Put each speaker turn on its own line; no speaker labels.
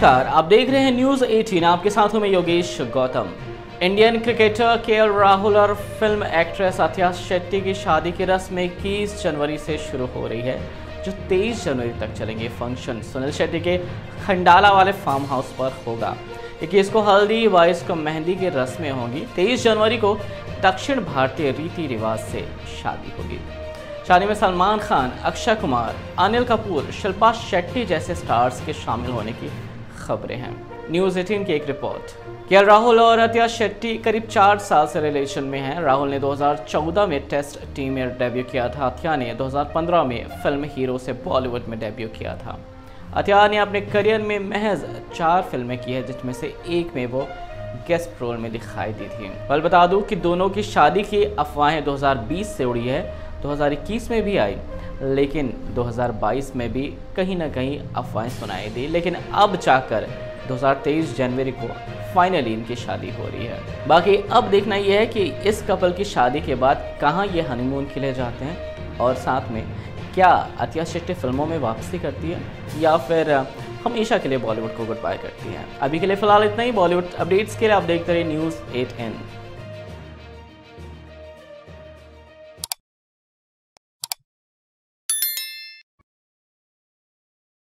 नमस्कार, आप देख रहे हैं न्यूज़ 18। आपके साथ हूं मैं Yogesh Gautam. Indian cricketer KL Rahul और फिल्म एक्ट्रेस अथिया शेट्टी की शादी की रस्म 21 जनवरी से शुरू हो रही है, जो 23 जनवरी तक चलेंगे। फंक्शन सुनील शेट्टी के खंडाला वाले फार्म हाउस पर होगा। 21 को हल्दी, 22 को मेहंदी की रस्में होंगी। 23 जनवरी को दक्षिण भारतीय रीति रिवाज से शादी होगी। शादी में सलमान खान, अक्षय कुमार, अनिल कपूर, शिल्पा शेट्टी जैसे स्टार्स के शामिल होने की खबरें हैं। न्यूज़ 18 की एक रिपोर्ट। केएल राहुल और अथिया शेट्टी करीब 4 साल से रिलेशन में हैं। राहुल ने 2014 में टेस्ट टीम में डेब्यू किया था। अथिया ने 2015 में फिल्म हीरो से बॉलीवुड में डेब्यू किया था। अथिया ने अपने करियर में महज 4 फिल्में की है, जिसमें से एक में वो गेस्ट रोल में दिखाई दी थी। बल बता दूं कि दोनों की शादी की अफवाहें 2020 से उड़ी है, 2021 में भी आई, लेकिन 2022 में भी कहीं ना कहीं अफवाहें सुनाई दी। लेकिन अब जाकर 2023 जनवरी को फाइनली इनकी शादी हो रही है। बाकी अब देखना यह है कि इस कपल की शादी के बाद कहां ये हनीमून के लिए जाते हैं, और साथ में क्या अथिया शेट्टी फिल्मों में वापसी करती है या फिर हमेशा के लिए बॉलीवुड को गुड बाय करती है। अभी के लिए फिलहाल इतना ही। बॉलीवुड अपडेट्स के लिए आप देखते रहिए न्यूज़ 18।